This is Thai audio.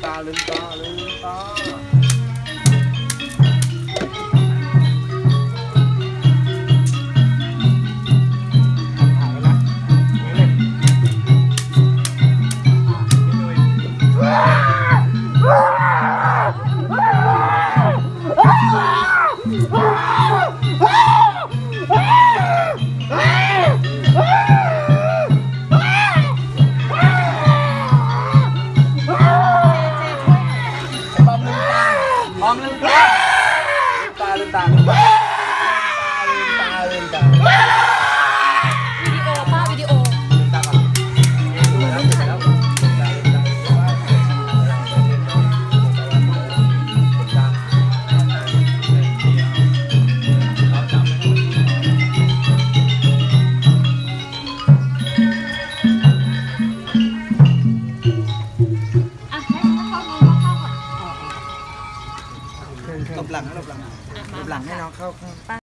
าลืมตาลืมตามองลืมตาลืมตาลืมตาลืมตาลืมตาวิดีโอป้าวิดีโอลืมตาก่อนดูแล้วเสร็จแล้วลืมตาลืมตาหลบหลังให้น้องเข้า